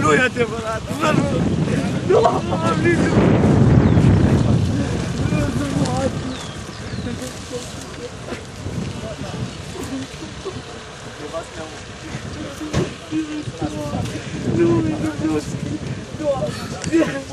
nu e adevărat! Nu am avut! Nu, nu, nu, nu,